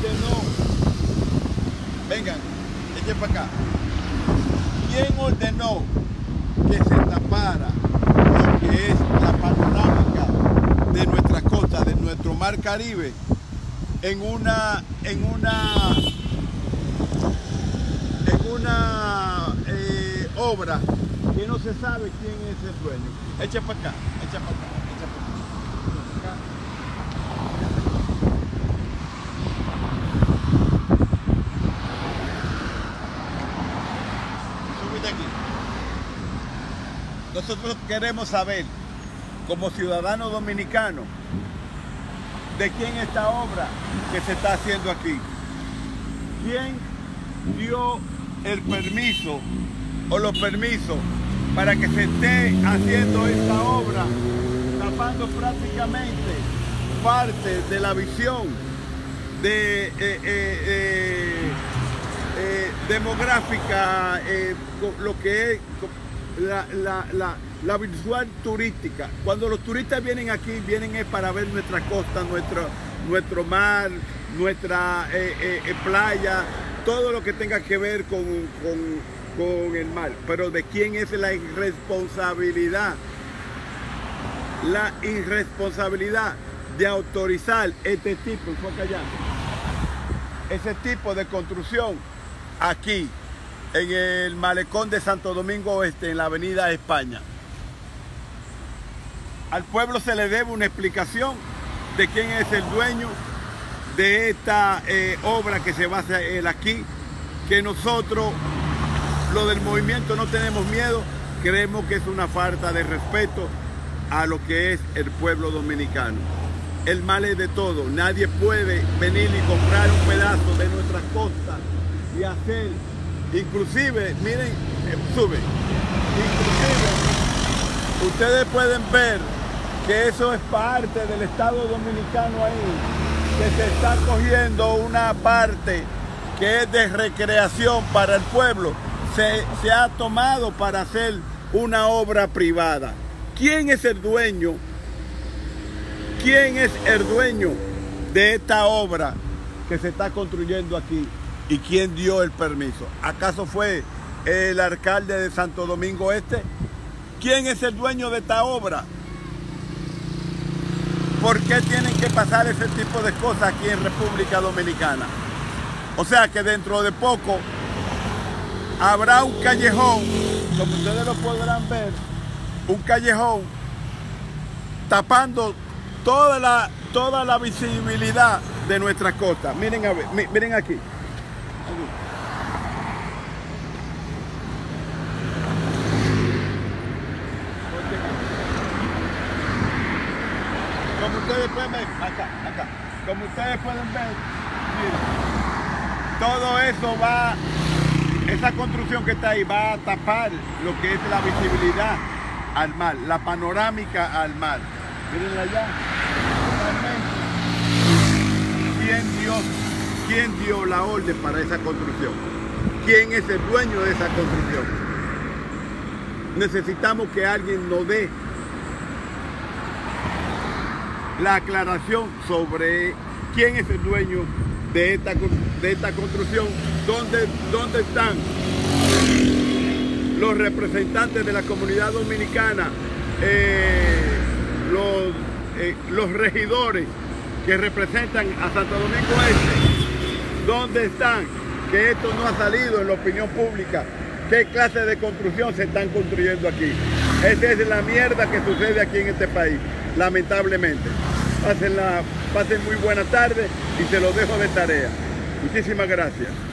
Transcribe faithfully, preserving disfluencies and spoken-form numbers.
ordenó? Vengan, echen para acá. ¿Quién ordenó que se tapara lo que es la panorámica de nuestra costa, de nuestro mar Caribe, en una, en una, en una eh, obra que no se sabe quién es el dueño? Echa para acá, echa para acá, echa para acá. Súbete aquí. Nosotros queremos saber, como ciudadanos dominicanos, de quién es esta obra que se está haciendo aquí. ¿Quién dio el permiso o los permisos para que se esté haciendo esta obra, tapando prácticamente parte de la visión de, eh, eh, eh, eh, demográfica, eh, lo que es la, la, la, la visual turística? Cuando los turistas vienen aquí, vienen es para ver nuestra costa, nuestro, nuestro mar, nuestra eh, eh, eh, playa, todo lo que tenga que ver con, con con el mar. Pero ¿de quién es la irresponsabilidad? La irresponsabilidad de autorizar este tipo, enfoca allá, ese tipo de construcción aquí, en el malecón de Santo Domingo Oeste, en la avenida España. Al pueblo se le debe una explicación de quién es el dueño de esta eh, obra que se va a hacer aquí, que nosotros, lo del movimiento, no tenemos miedo, creemos que es una falta de respeto a lo que es el pueblo dominicano. El mal es de todo, nadie puede venir y comprar un pedazo de nuestras costas y hacer, inclusive, miren, eh, sube, inclusive, ustedes pueden ver que eso es parte del Estado dominicano ahí, que se está cogiendo una parte que es de recreación para el pueblo. Se, se ha tomado para hacer una obra privada. ¿Quién es el dueño? ¿Quién es el dueño de esta obra que se está construyendo aquí? ¿Y quién dio el permiso? ¿Acaso fue el alcalde de Santo Domingo Este? ¿Quién es el dueño de esta obra? ¿Por qué tienen que pasar ese tipo de cosas aquí en República Dominicana? O sea que dentro de poco habrá un callejón, como ustedes lo podrán ver, un callejón tapando toda la, toda la visibilidad de nuestra costa. Miren, a ver, miren aquí. Como ustedes pueden ver, acá, acá, como ustedes pueden ver, miren, todo eso va. Esa construcción que está ahí va a tapar lo que es la visibilidad al mar, la panorámica al mar. Mírenla allá. ¿Quién dio, quién dio la orden para esa construcción? ¿Quién es el dueño de esa construcción? Necesitamos que alguien nos dé la aclaración sobre quién es el dueño de esta, de esta construcción. ¿Dónde, ¿Dónde están los representantes de la comunidad dominicana, eh, los, eh, los regidores que representan a Santo Domingo Este? ¿Dónde están? Que esto no ha salido en la opinión pública. ¿Qué clase de construcción se están construyendo aquí? Esa es la mierda que sucede aquí en este país, lamentablemente. Pasen, la, pasen muy buena tarde y se los dejo de tarea. Muchísimas gracias.